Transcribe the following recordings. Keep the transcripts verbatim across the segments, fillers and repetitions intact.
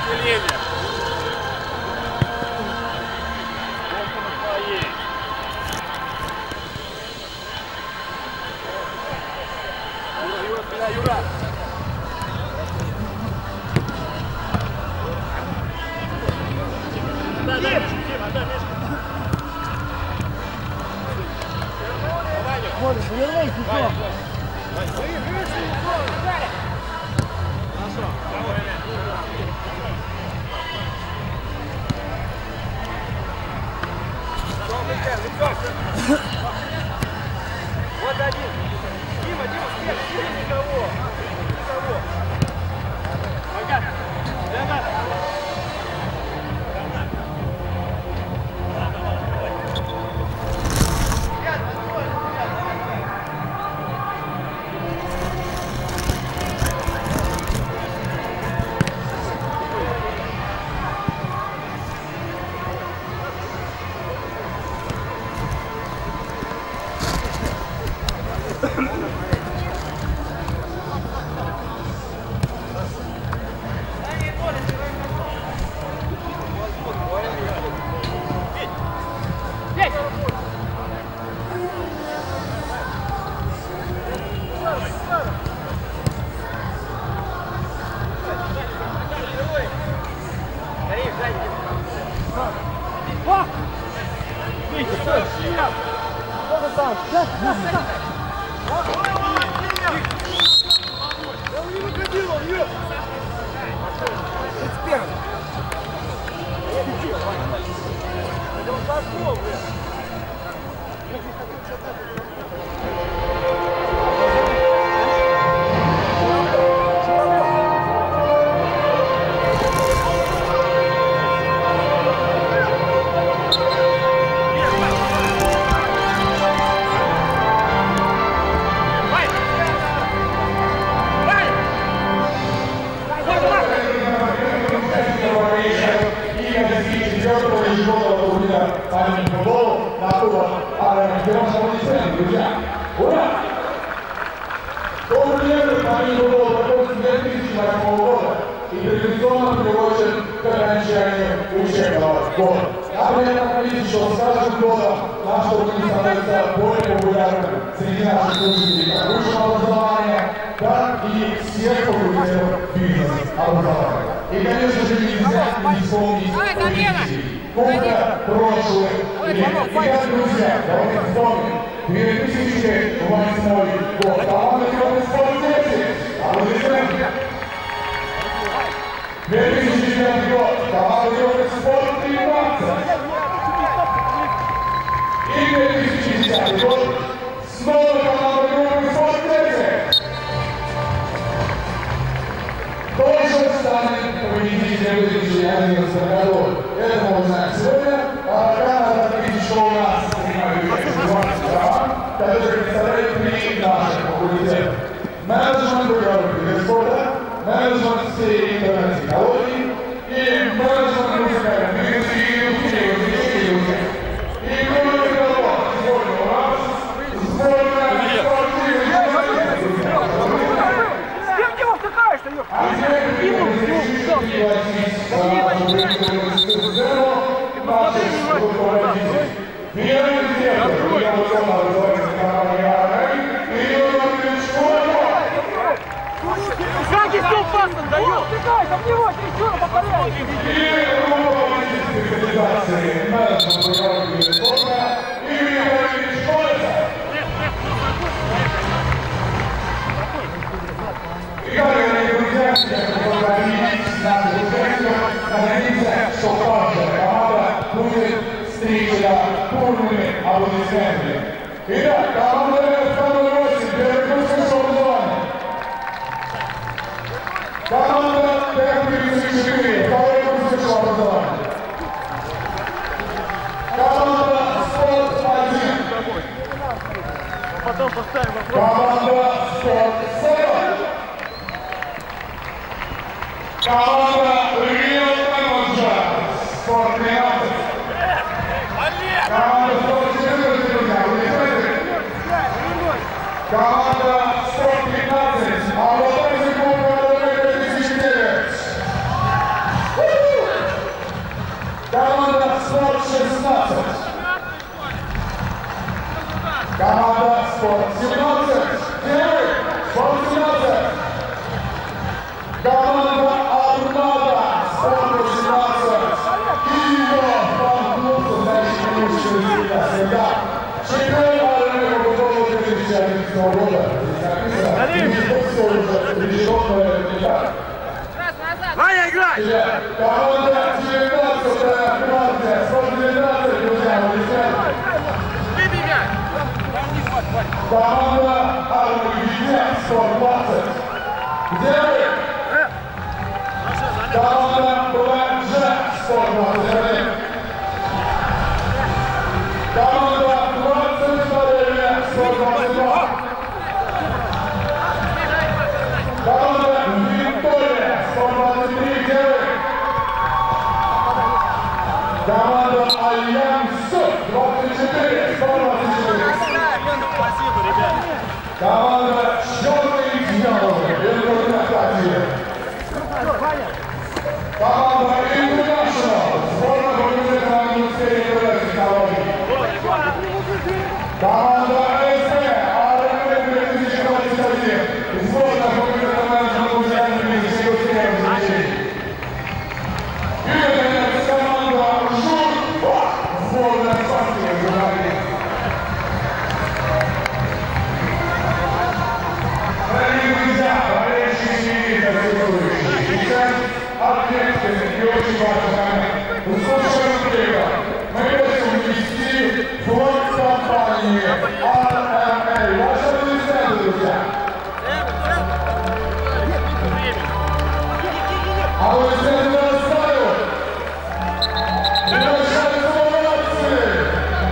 Вот один. Дима, Дима, слева, слева никого. Никого. Нога. Нога. И, конечно же, нельзя не вспомнить года прошлых лет. Итак, друзья, давайте вспомним. две тысячи восьмой год. Команда «Красный спорт десять». Аплодисменты. две тысячи девятый год. Команда «Красный спорт тринадцать». И две тысячи десятый год. Снова команда «Красный спорт десять». Тоже станет победителем в две тысячи одиннадцатом году. Это мы узнаем сегодня. Рано отметить, что у нас принимают двадцать права, которые представляют три наших факультета. Менеджмент другого вида спорта, менеджмент в сфере интернет-технологий и менеджмент музыкальной музыки и музыки. И кроме того, сегодня у нас сборная спортивная. Шаги все пасом дает! Стыкай, там него, трясёно по порядку! Что каждая команда будет встречена бурными аплодисментами. Итак, команда номер восемь, Белорусское шоу-образование. Команда тридцать четыре, Белорусское шоу-образование. Команда Спорт один. Потом поставим вопрос. Команда Спорт семь. Команда Real Managers, Спорт тринадцать. Команда Спорт четырнадцать, друзья, вы слышите? Команда Спорт пятнадцать, а вот это секунда две тысячи девять. Команда «Спорт семнадцать». Девять. «Спорт семнадцать». Команда «Армада». «Спорт восемнадцать». Киева. Фан-клуб, состоящий всегда. Чемпион армии по футболу две тысячи одиннадцатого года. Ваня, играй! Команда девятнадцатая гвардия. «Спорт девятнадцать», друзья, Выбей мяч! команда «Армия», «Спорт двадцать». Где вы? Команда «БЛЖ», «Спорт двадцать один». Команда двадцать вторая, «Спорт двадцать два». Команда «Виктория», «Спорт двадцать три». Где вы? Команда «Альянс», двадцать четыре, «Спорт двадцать четыре». Команда «Черные дьяволы», Интернатация. Команда «Интернашнл», сборная факультета английской и технологий. Команда «СП», АРМ две тысячи двадцать один, сборная факультета менеджмента музыкальных и физических развлечений. И, наконец, команда «Жур», сборная партии журналистов. Дорогие друзья, болельщики и концертирующие, сейчас ответственный и очень важный момент. Слушаем клипа. Мы просим ввести флаг компании ар эм эй. Ваши аплодисменты, друзья. Аплодисменты нарастают. Прекращаются овации.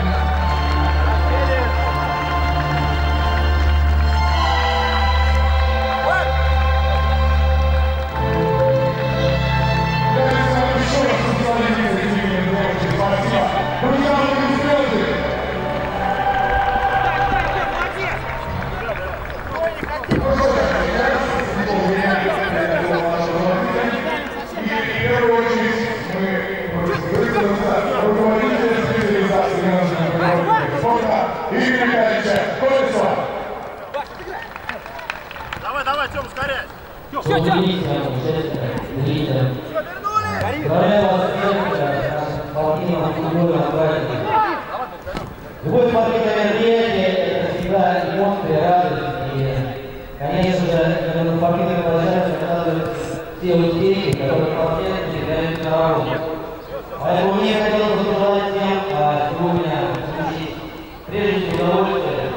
Давай, давай, Тём, ускоряй! Все, Тём! Любое смотреть мероприятие – это всегда эмоции, радость. И, конечно же, когда на спортивных площадках оказываются все успехи, которые впоследствии дают на работу. Поэтому мне хотелось бы пожелать всем а, сегодня получить прежде всего удовольствие,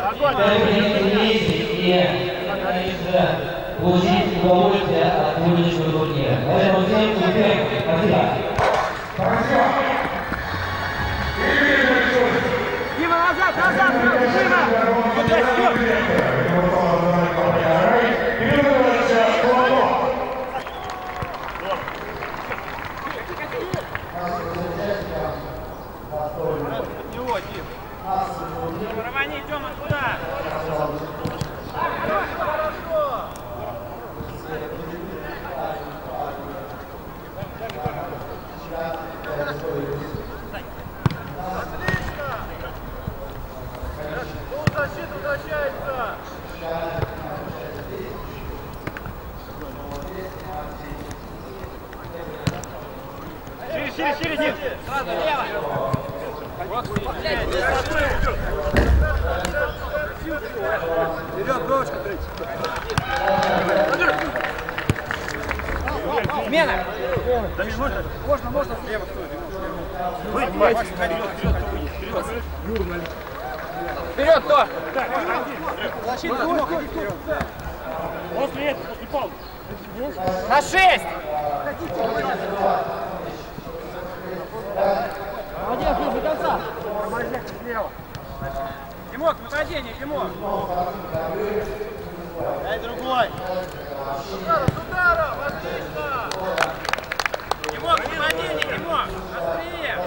и, конечно же, получить удовольствие от сегодняшнего турнира. Поэтому всем успехов! Спасибо! Спасибо! Дима, назад, назад! Дима! От него, Дим! Рвани, идем откуда? Защита возвращается! Шире, шире, шире, Дим! Сразу лево! Вперед, бровочка, тридцать! Смена! Можно, можно, слева стоит. Выйди, вперед, вперед, вперед! Юр, налево! Вперед, кто? Защита, вперед. После этого, после паузы. На шесть! Молодец, до конца. Слева. Димок, нападение, Димок. Дай другой. С ударом, с ударом, отлично. Димок, нападение, Димок. Быстрее.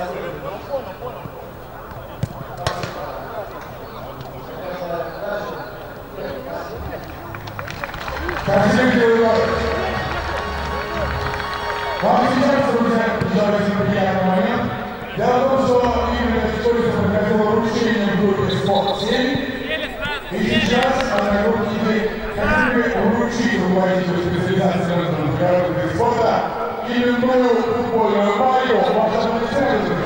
Вам сейчас, друзья, пожалуйста, приятный момент. Дело в том, что именно история проходила вручение в группе «Спорт». семь. И сейчас на руки хотели вручить руководителю специализации международного спорта именную футбольную майку. Ваша представитель.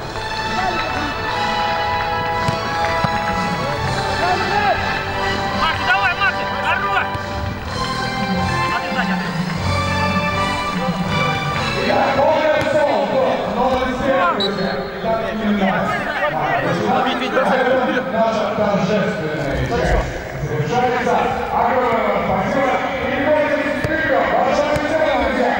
Наша торжественная часть завершается. Огромное спасибо. Переходим вперед. Ваша представитель.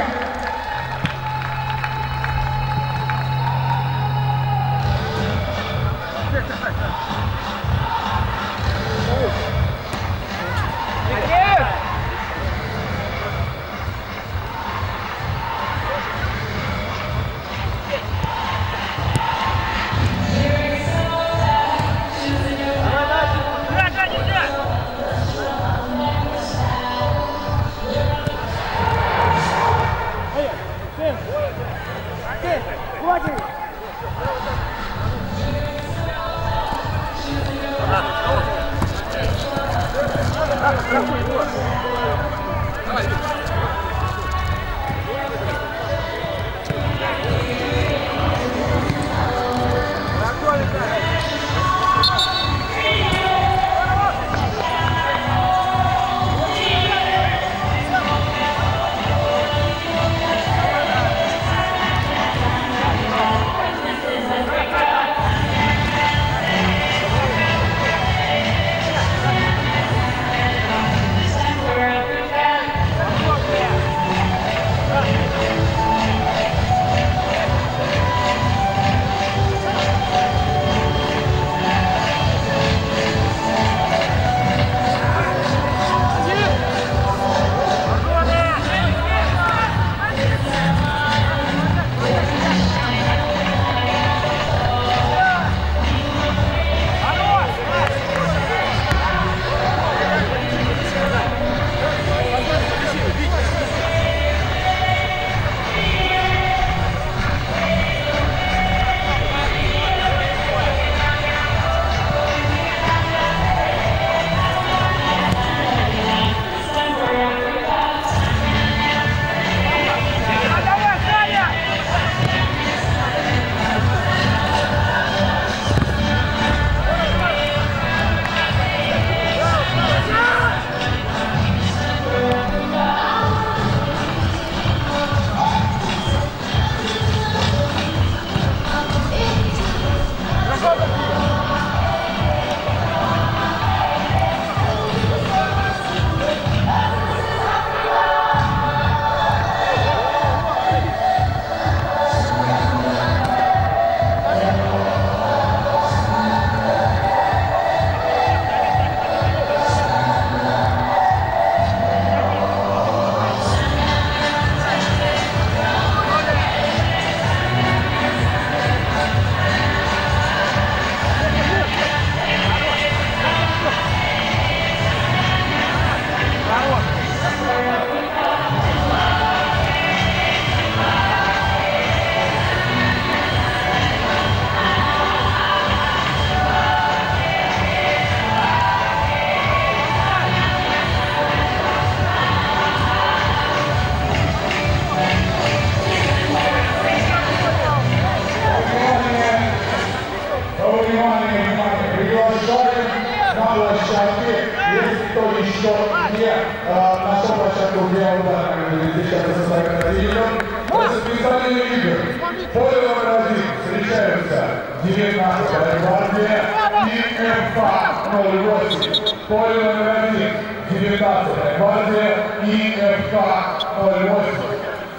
Поле номер один встречаются девятнадцатая гвардия и ФК ноль восемь. Поле номер один девятнадцатая гвардия и ФК ноль восемь.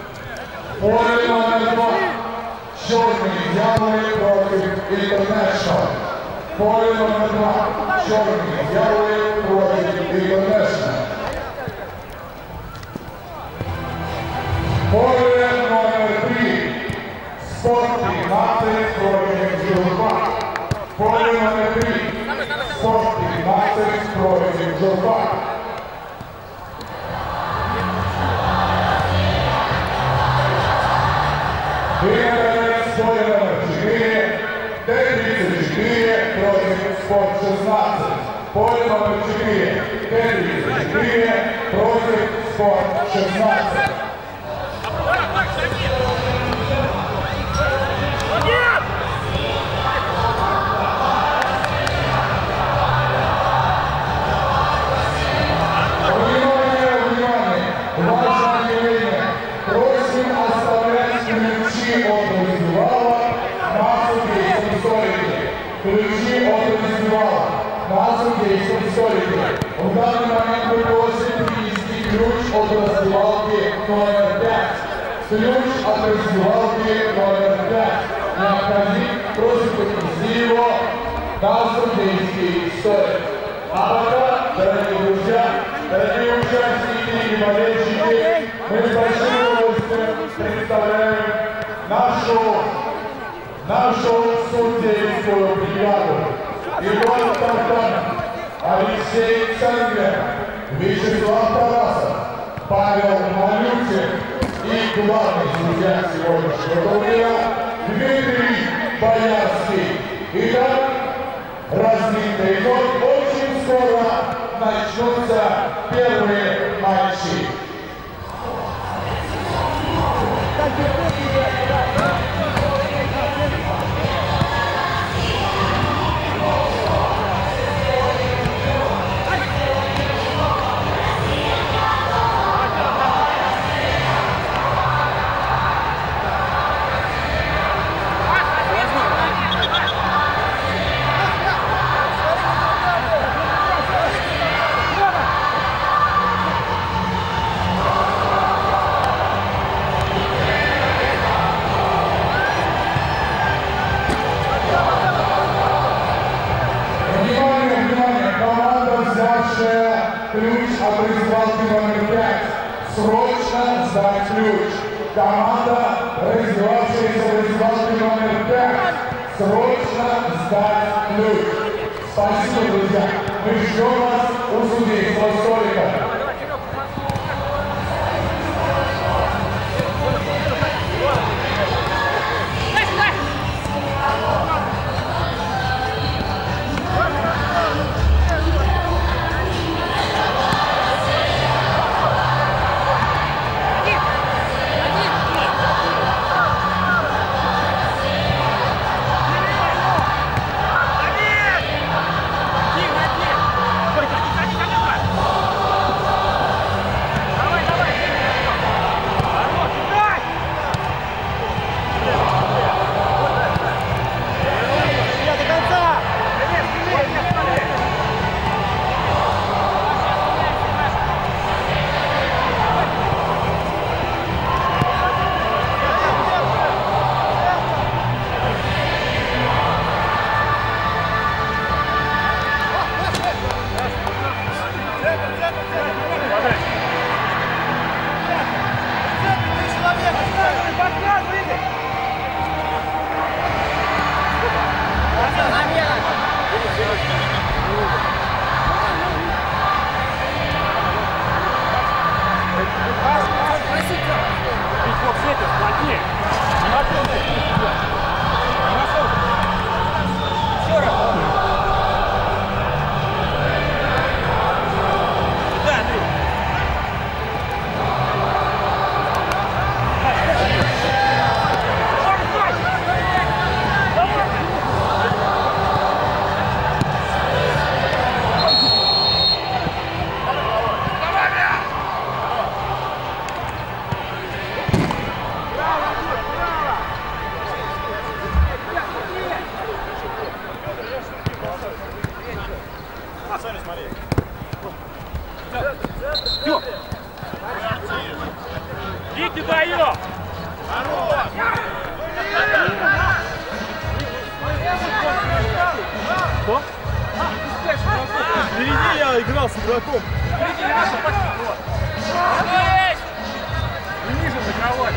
Поле номер два черные дьяволы против International. Поле номер два черные дьяволы против International. Поле номер три спортный матрикс против Журба. Поле номер три спортный матрикс против Журба. И, наконец, поле номер четыре Т тридцать четыре против спорт шестнадцать. Поле номер четыре. Тридцать четыре против спорт шестнадцать. Ключи от фестиваля на судейском столике. В данный момент мы просим принести ключ от раздевалки номер пять. Ключ от раздевалки номер пять. Необходим, просим принести его на судейский столик. А пока, дорогие друзья, дорогие участники и болельщики, мы с большим удовольствием представляем нашу нашу судейскую бригаду. Егор Тартанов, Алексей Цангер, Вячеслав Тарасов, Павел Малютин и главный судья сегодняшнего турнира Дмитрий Боярский. Итак, разминка идет. Очень скоро начнутся первые матчи. Ключ от раздевалки номер пять. Срочно сдать ключ. Команда, раздевавшаяся в раздевалке номер пять. Срочно сдать ключ. Спасибо, друзья. Мы ждем вас у судейского столика. Идите, даем! Что? Впереди я играл с игроком. И ниже закрывать.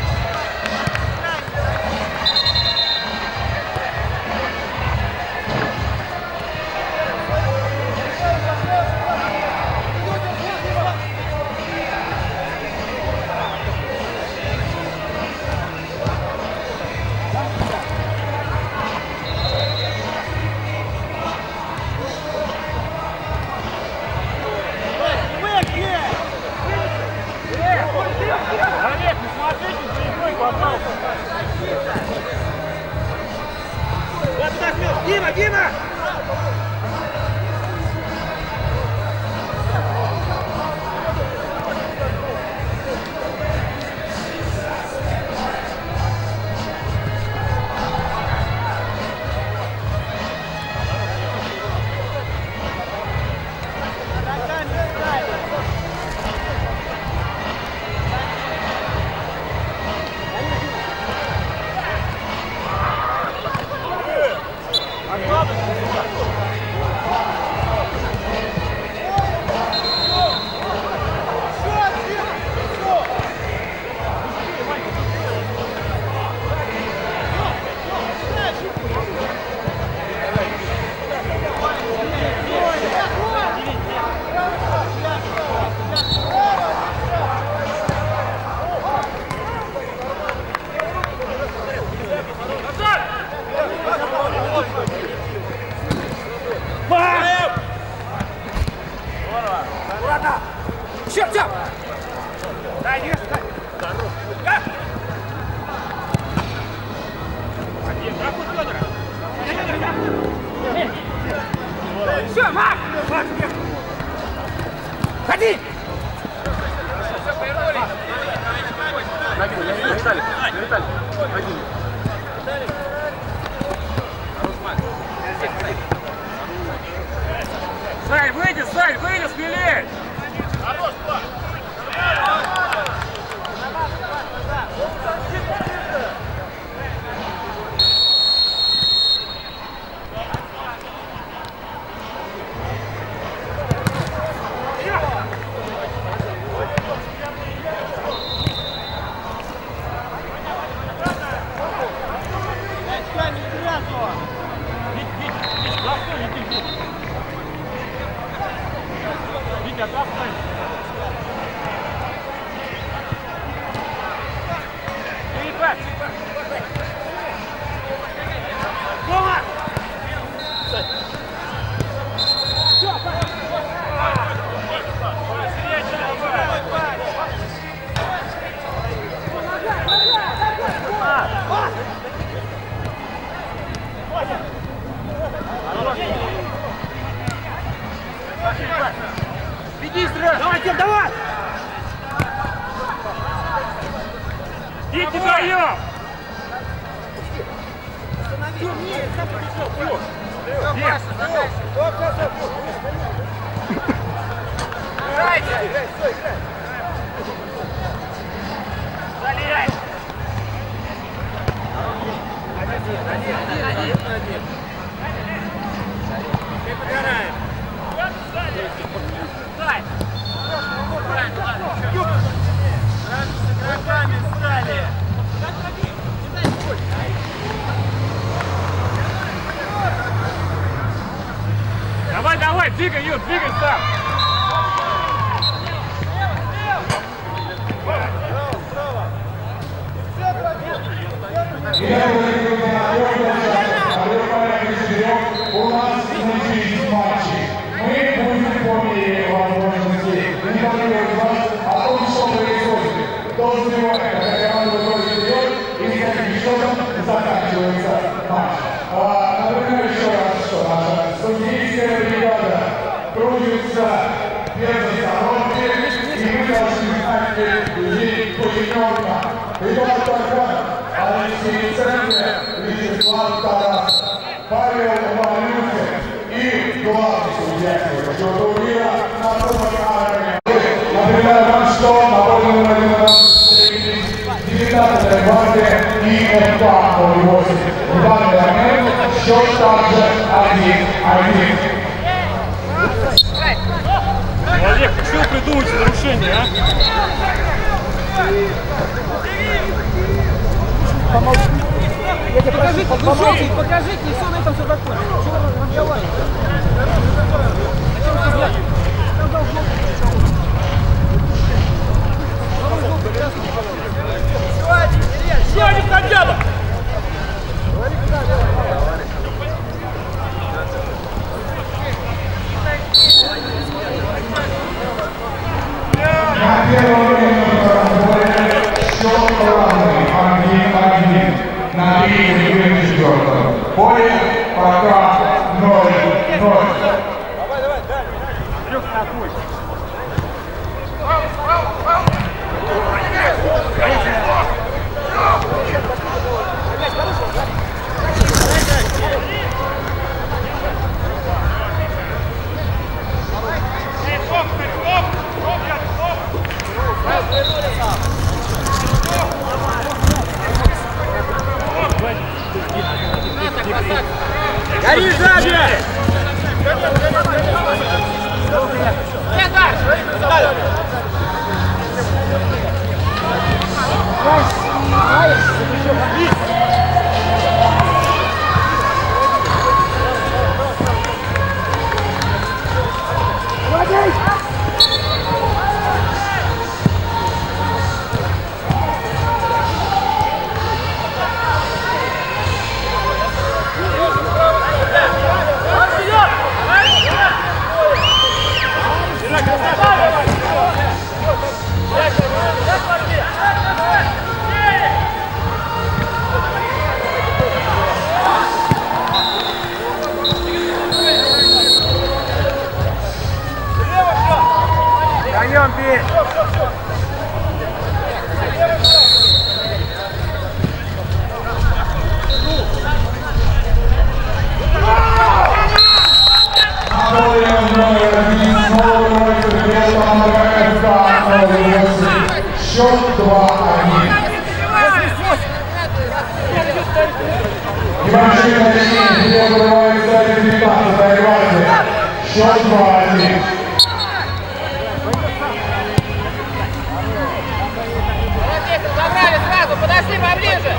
Все, Мак! Ходи! Виталий, Виталий, один. Сань, выйди, Сань, выйди, смелее! Хорош, Влад! Веди сразу! Давай, Тим, давай! Идите вдвоем! Играйте! Залей! Один, один, один, один. Мы подгораем. Дай! С игроками стали! Давай, давай, двигай, Юр, двигай сам! У нас начались матчи. Мы будем по мере возможностей информировать вас о том, что происходит. Кто успевает, когда команда выходит вперед, и с каким счетом заканчивается матч. А, напоминаю еще раз, что наша судейская бригада трудится без остановки, и мы должны знать этих людей поименно. Иван Таркан, Алексей Центр, Вячеслав Тарасов, Павел Малюхин и главный судья этого турнира Антон Армия. Напоминаю вам, что на поле номер один девятнадцатой банде и эф два ноль восемь. В данный момент счет также один-один. Олег, ты что придумаете нарушение, а? Покажите, покажите, покажите, и все на этом все закончится. Чего вы разговариваете? Зачем сказать? Там должно быть. Еще один хотя бы! На первом времени счет равный один-один. На третьем и четвертом поле пока ноль-ноль. Давай, давай, дальше. Трех такой. Гори сзади! Где дальше? Дальше. Вдвоем бей! Счет два-один. Небольшие изменения, где вырывается девятнадцать, доиграйте. Счет два-один. Забрали сразу, подошли поближе.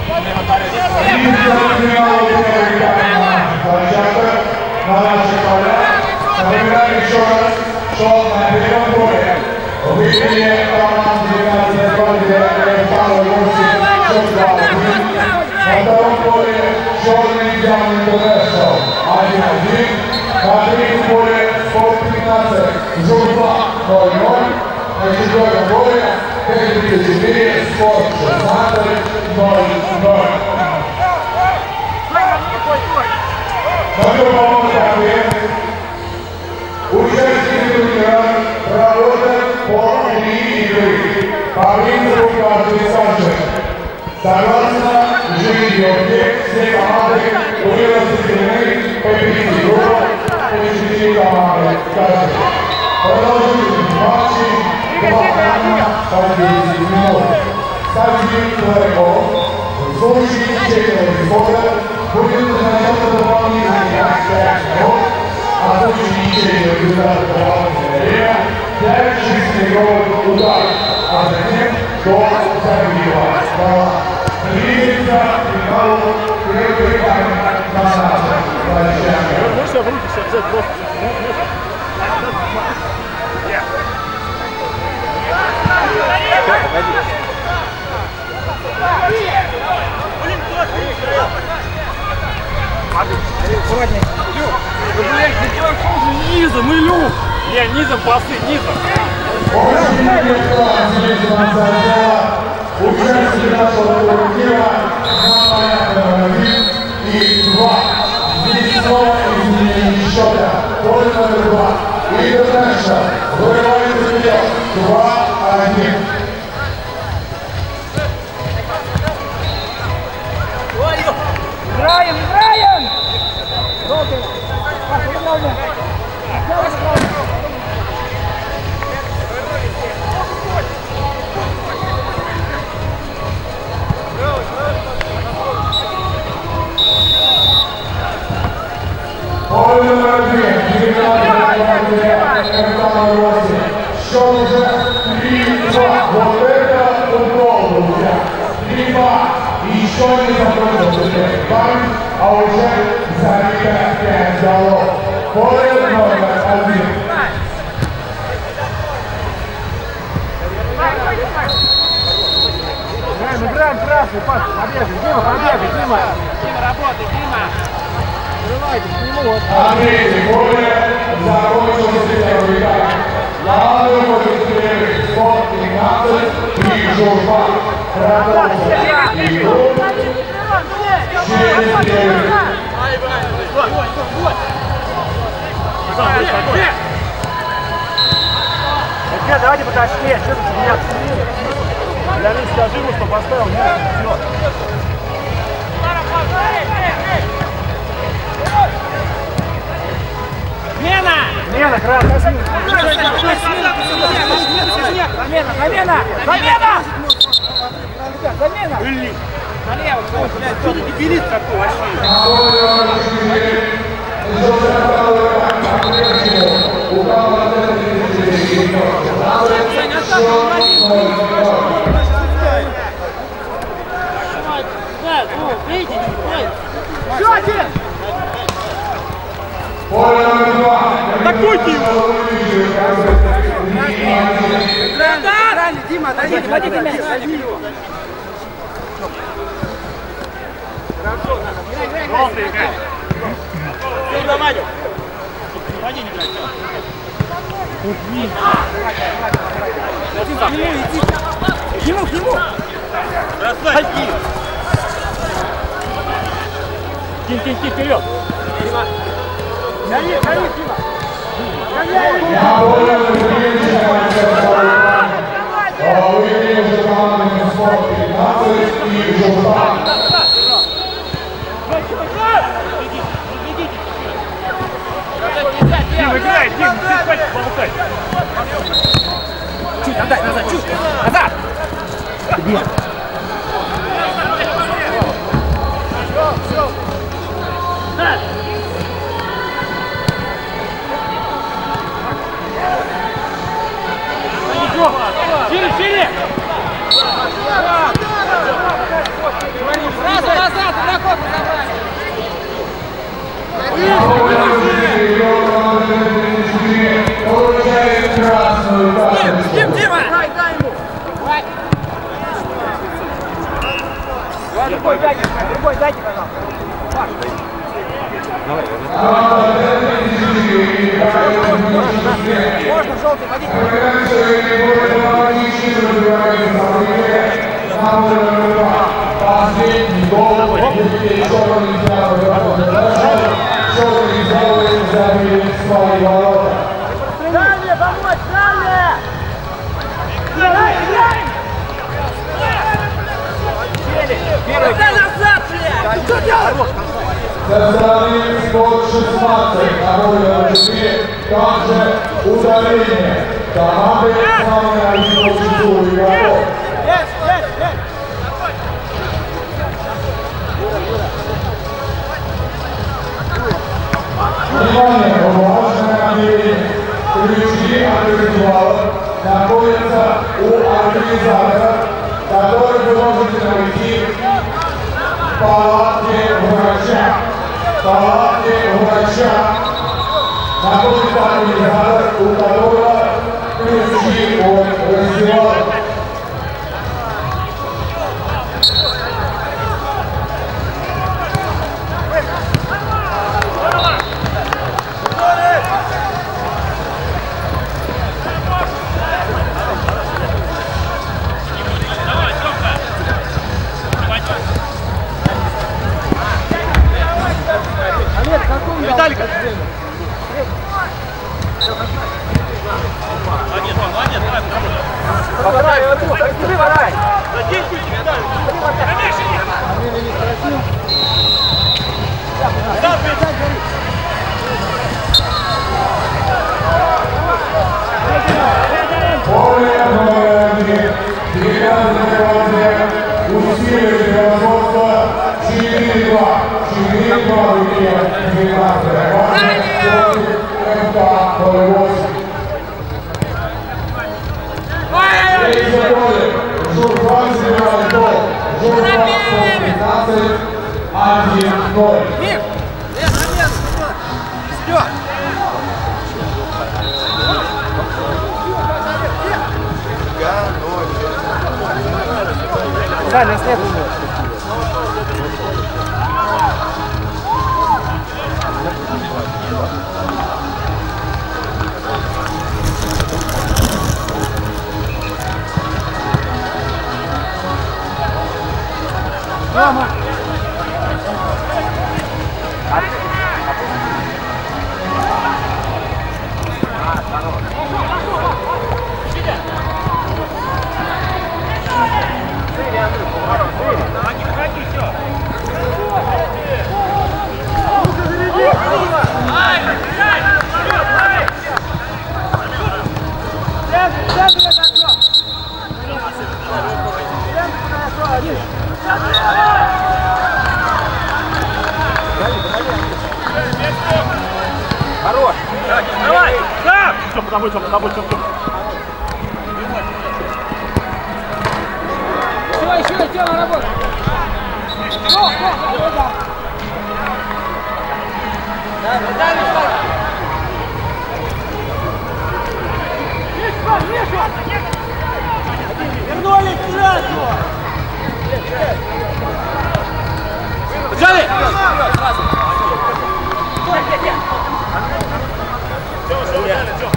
На наших полях. Забираем еще раз. Шел на период боя. Выиграли команду девятнадцать гвардия Павла восемь. Счет два-один. На втором поле Черный Диамond Интернешнл один-один. На третьем поле Спорт пятнадцать. Журфа ноль-ноль. На четвертом поле Т четыре. Спорт шестнадцать. ноль-ноль. Такой полный ответ. Участники турнира проводят по три игры. По принципу каждый сажен. Согласно жеребьевке, все команды были распределены по пяти группам по четыре команды каждой. Продолжительность матчей два тайма по десять минут. Ставки игроков в случае четверо исхода будет назначаться дополнительные пять минут, а в случае ничейного результата дополнительное время пять шестиметровых ударов, а затем до забива стола. Двигается финалу первый тайм на нашем площадке. Можно в руки сейчас взять просто. Аккуратнее. Ну, блядь, ты делаешь низом, Илю! Не, низом пасы, низом. Очень интересно, участники нашего турнира на порядке один и два. Здесь снова изменение счета. Поле номер два. Интернешнл вырывается вперед. два-один. Играем, играем! Долго! Так, удобно! Поле номер один. Счет уже три-два. Вот это футбол, друзья. три-два. Еще не закончился банк, а уже забито пять голов. Поле номер один. Играем, играем, красный, пас, побегай, Дима, побегай, Дима! Дима, работай, Дима! Открывайте, к нему вот. На третьем поле закончился первый тайм. Команды против первых Спорт пятнадцать и Журфа. Продолжим игру через девять. Ребят, давайте подошли, что ты меня отсюда? Леонид, скажи ему, что поставил, нет, все. Замена! Замена, красный! Замена, замена! Замена! Замена! Блин! Налево, блядь, кто ты дебилист такой вообще? Все, один! Атакуйте его! Дима, отойди, отойди мяч, отойди его! Желтый играй! Сюда, Вадю! Води не играй, к нему, иди! К нему, к нему! Бросай! Кинь, кинь, кинь, вперед! Гони, гони, Дима! Гони! Чуть, отдай, назад, чуть, назад! Где? Шире, шире! Сразу назад, на ход Дим, Дима! Дай, дай ему! Другой дайте, другой дайте, пожалуйста. Можно желтый водить? Последний гол. Желтый сделает забили свои ворота. Далее, помочь, далее! Дай, дай! Первый назад, блядь! Ты что делаешь? Составим спорт шестнадцать на поле РЖД, также удаление. Команды самые одиночку игроков. Есть, есть, есть! Внимание, важное объявление. Ключи от ритуала находятся у организатора, который вы можете найти в палатке врача. В палатке врача находится организатор, у которого ключи от раздевалки. Виталика! Молодец, молодец, давай, Подай, скажи, подай! Задень ключ, Виталик! Конечно, нет! Да, Поле номер один. девятая команда усилили превосходство четыре-два. четыре-два выигрывает девятнадцатая команда против МК ноль восемь. Третье поле. Журфан забивает гол. Журфан сто пятнадцать один ноль. Да, нас нет. Мама. Хорош! давай! Да! Все, под тобой, все, под тобой, все, все. Еще, еще, тело работает! О, о, о, да! Да, да, Миша! Миша, Миша! Вернули сразу! Взяли! Сразу! Стой, где, где? Все, все, взяли, все.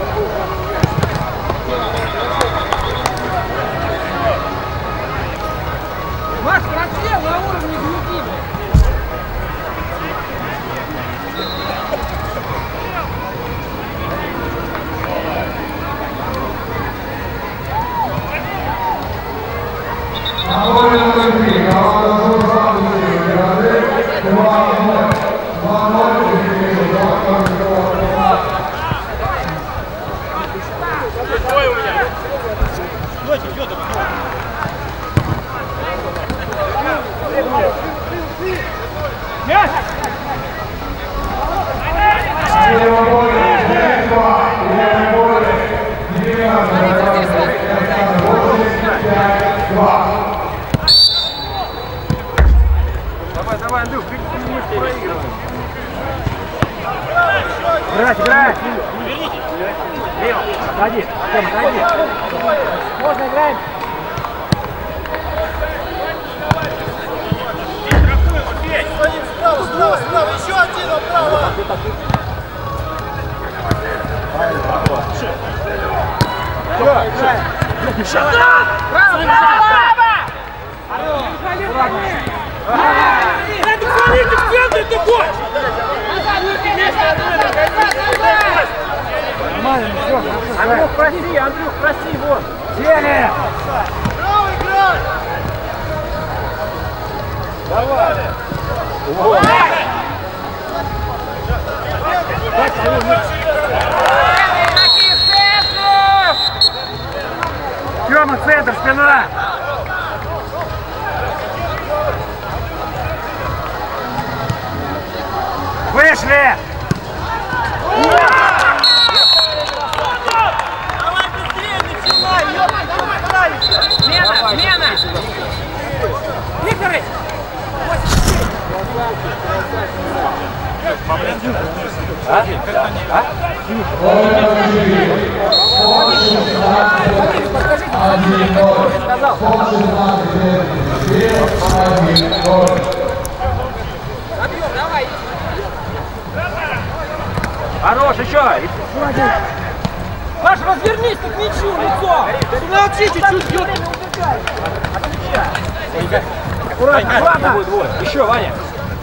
Маш, пробел на уровне груди! Играть, играть! Лево, отходи, Тёма, отходи. Можно играем? Справа, справа, справа, еще один, направо! Право, право, право! Это смотрите, в центре такой! Нормально, все, хорошо. Андрюх, проси, Андрюх, проси, вот. Сели! Право играй! Давай! Тёма, центр, спина! Вышли! Давай быстрее начинай! Ёпта, давай правильно! Смена! Смена! Викторович! А? А? Давай! Хорош, еще! Паша, развернись к мячу, лицо! Молчи чуть-чуть! Аккуратно, аккуратно! Еще, Ваня!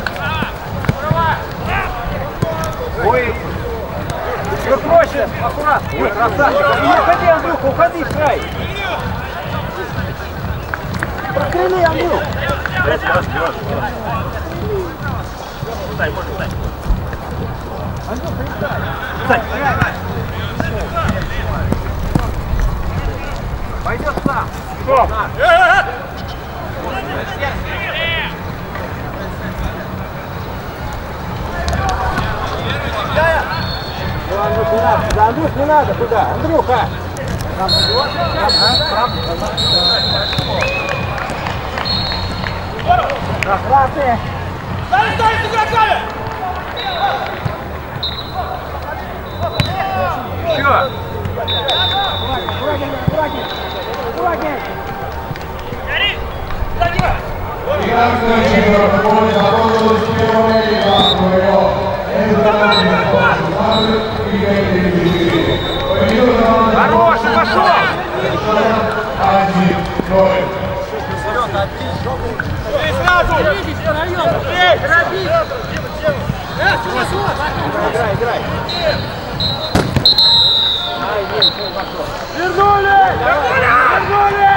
Ой! Все проще! Аккуратно! Ой, красавчик! Не уходи, Андрюха, уходи в край! Прострели, Андрюх! Дай, можно, дай. Андрюх, передай! Пойдет сам! Стоп! Андрюх, не надо! Да, Андрюх, не надо! Куда? Андрюха! Красные! Стали, стали с игроками! Еще! Аккуратней, аккуратней! Аккуратней! Хороший, пошел! Играй, играй! Вернули! Вернули!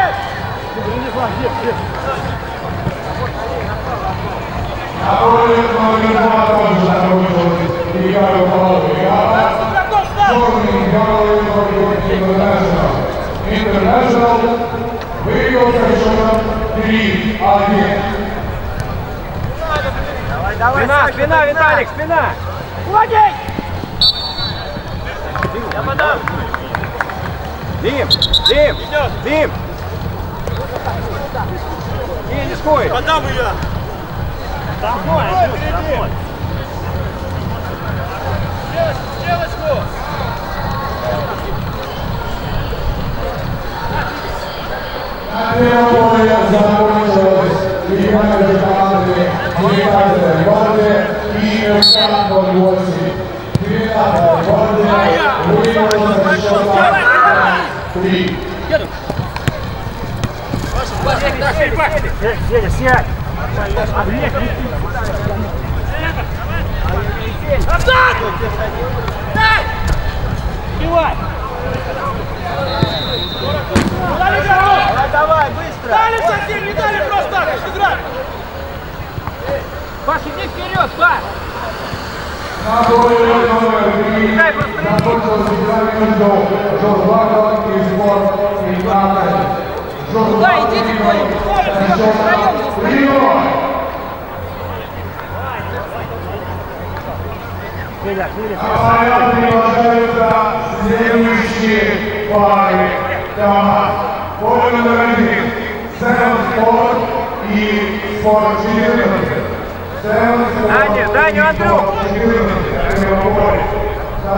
International выиграл совершенно три один. Спина, спина, Виталик, спина! Владей! Я подам! Дим! Дим! Дим! Не рискуй! Подам ее! Домой, домой! Девочку! На первом поле закончилась игра между командами девятнадцатой гвардии и МК ноль восемь. девятнадцатая гвардия выиграла совершенно три. Сядь, сядь! Назад! Дай! Сбивай! Дали давай, давай, быстро! Дали совсем, не дали просто так, играть! Паш, иди вперед, Паш! На поле номер три закончилась игра между Журбаком и Спорт Италией. Да, идите куда-нибудь, втроем здесь. Федя, Федя, А приглашаются следующие пары команд. Поле номер один. Сэм Спорт и Спорт четырнадцать. Сэм Спорт Даня, Даня, Андрюх! четырнадцать. На первом поле.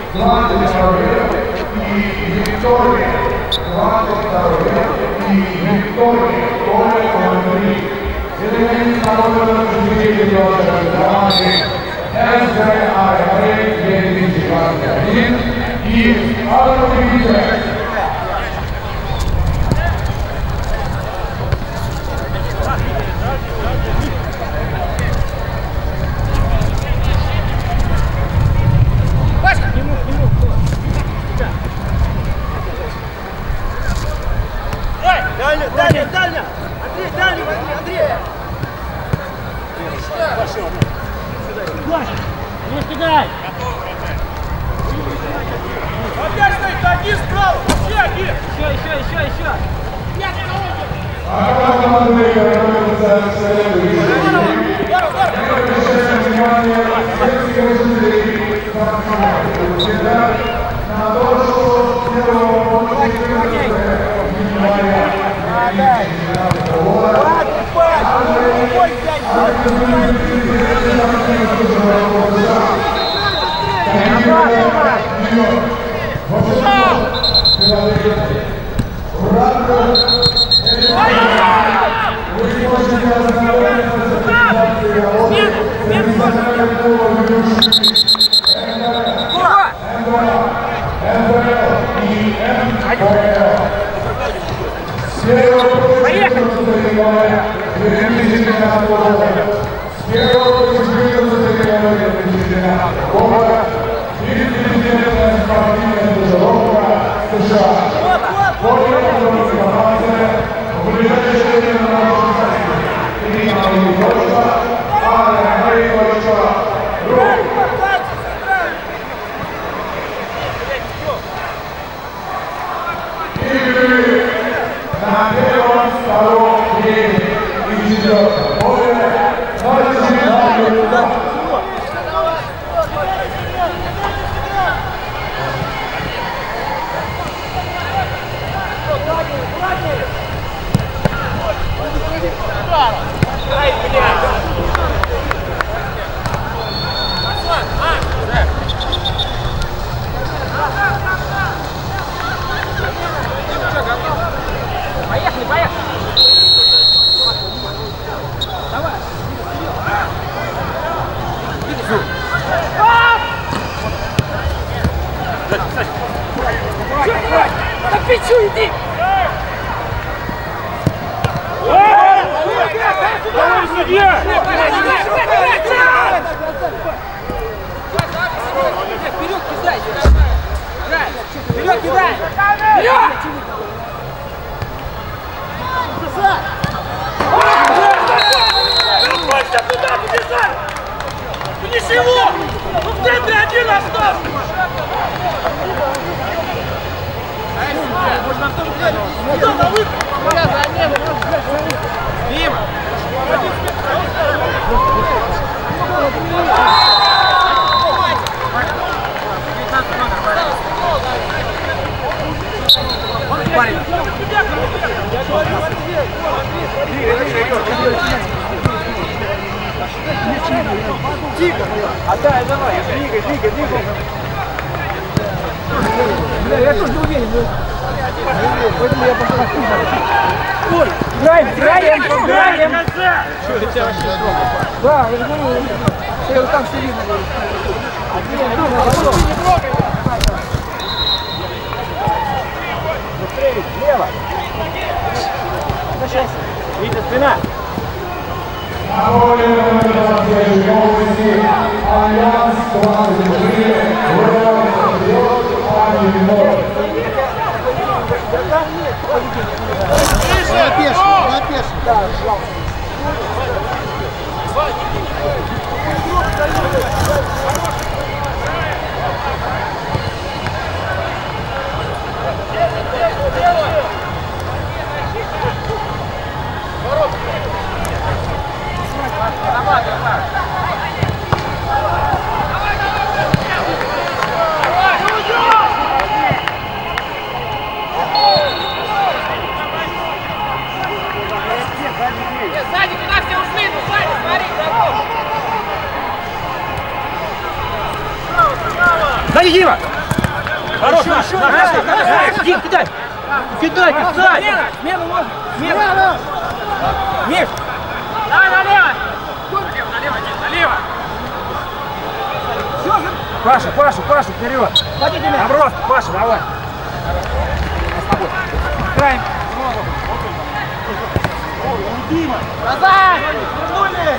двадцать второй и Виктория. двадцать второй и Виктория. Поле номер три. Элемент народного жителей команды эс гэ а две тысячи двадцать один и Алла. Дальня, дальня, дальня! Андрей, дальня возьми, Андрей! Пошел! Не кидай! Опять стоит, один справа! Все, один! Еще, еще, еще, еще! А команда готовится к следующему. На то, что первого Поехали! На первом, втором, третьем и четвертом поле Поехали, поехали! Давай! На печу иди! Давай, судья! Вперед кидай! Вперед кидай! Вперед! Бросься туда, побежать! Унеси его! Ну в центре один остался! Можно автобус взять? Куда на выход? Дима! Парень! Тихо! Отдай, давай! Двигай, двигай, двигай! Бля, я тоже не уверен, но... Поэтому я пошел на кухню. Ой, играем, играем, играем! Что, это тебя вообще трогает? Да, я говорю, я вот там все видно. Быстрее, влево! Сейчас! Видите, спина! На поле номер двадцать новости Альянс двадцать три вырывается вперед один ноль. Напешно, напешно! Да, пожалуйста! Сзади, куда все ушли? Ну, сзади, смотри, Сзади, Дима! Хорош, наш, наш. Дим, кидай. Кидай, кидай. Смена можно. Смена. Миш. Давай налево. Налево, налево. Паша, Паша, Паша, вперед. Наброс, Паша, давай. Играем. Дима. Назад. Вернули.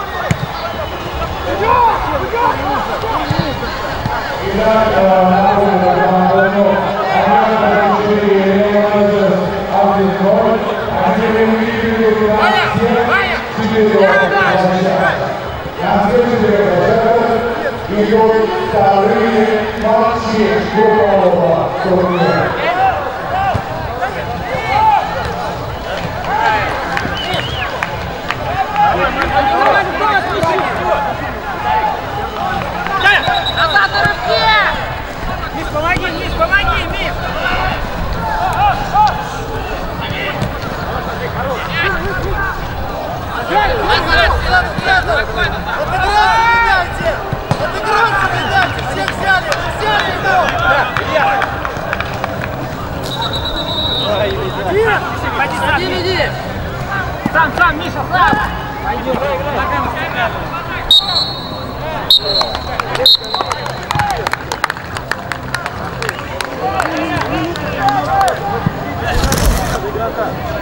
Идут вторые матчи группового турнира. Назад на рывке! Миш, помоги, Миш, помоги, Миш! Отыграться не дайте! Всех взяли! Взяли его! Пойди, сам, веди! Сам, сам, Миша, сам! Пойди, играй, играй!